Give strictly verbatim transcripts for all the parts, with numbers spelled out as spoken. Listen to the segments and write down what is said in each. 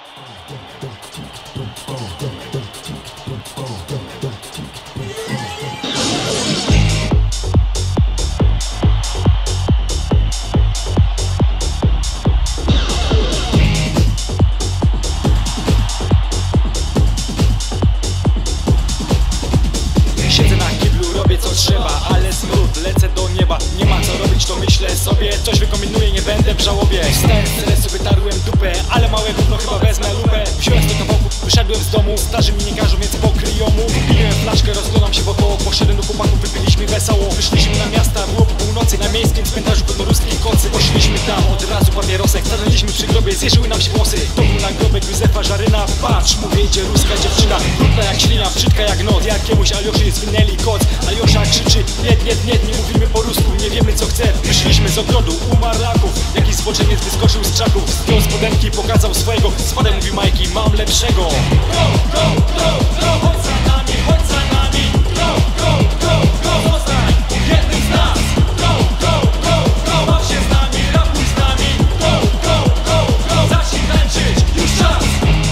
Siedzę na kiblu, robię co trzeba, ale smród, lecę do nieba. Nie ma co robić, to myślę sobie, coś wykombinuję, nie będę w żałobie. Wstałem z stresu, wytarłem dupę, ale małe gówno chyba wezmę lupę. Wziąłem sto kawałków, wyszedłem z domu, starzy mi nie każą, więc pokryją mu. Kupiłem flaszkę, rozglądam się wokoło, poszedłem do chłopaków, wypiliśmy wesoło. Wyszliśmy na miasta, było po północy, na miejskim cmentarzu pełnoruskiej kocy. Poszliśmy tam, od razu papierosek, stanęliśmy przy grobie, zjeżyły nam się włosy. To był nagrobek Józefa Żaryna, patrz, mówię, idzie ruska dziewczyna. Brudna jak ślina, brzydka jak noc, jakiemuś Alioszy zwinęli koc. Aliosza krzyczy, nie, nie, nie, nie mówimy po rusku, nie wiemy co chce. Wyszliśmy z ogrodu, umarł raków, jakiś zboczeniec wyskoczył z krzaków. Zdjął spodenki, pokazał swojego, spadaj, mówi Majki, mam lepszego. Go, go, go, go, chodź za nami, chodź za nami. Go, go, go, go, zostań jednym z nas. Go, go, go, go, baw się z nami, rapuj z nami. Go, go, go, go, zacznij tańczyć, już czas.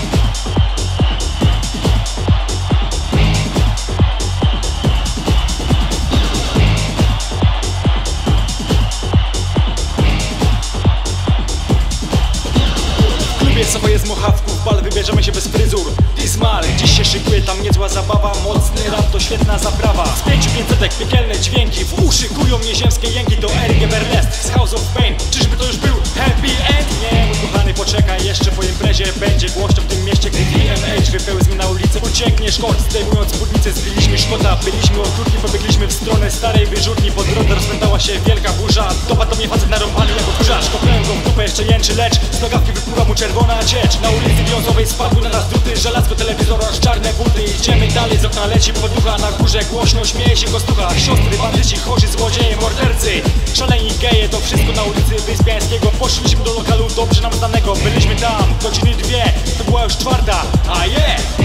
Sobo jest mochawków, bal wybierzemy się bez fryzur. Dismal, dziś się szykuje tam niezła zabawa. Mocny rap to świetna zaprawa. Z pięciu pięćsetek piekielne dźwięki w uszy kują nieziemskie jęki. To R G Berlest z House of Pain. Czyżby to już był happy end? Nie, mój kochany, poczekaj, jeszcze po imprezie będzie głośno w tym mieście, gdy D M H wypełzł mi na ulicę. Ucieknie szkod, zdejmując spódnicę, zbiliśmy szkota. Byliśmy okrutni, pobiegliśmy w stronę starej wyrzutni. Po drodze rozpętała się wielka burza. Dopadł mnie facet narąbany jako kurzacz. Kopnąłem go w dupę, jeszcze jęczy, lecz z nogawki wypływa mu czerwona ciecz. Na ulicy wiązowej spadły na nas druty, żelazko, telewizor, aż czarne buty. Idziemy dalej, z okna leci poducha. Na górze głośno śmieje się gostucha. Siostry, bandyci, chorzy, złodzieje, mordercy, szaleni geje, to wszystko na ulicy Wyspiańskiego. Poszliśmy do lokalu dobrze nam znanego. Byliśmy tam godziny dwie, to była już czwarta, a je! Yeah!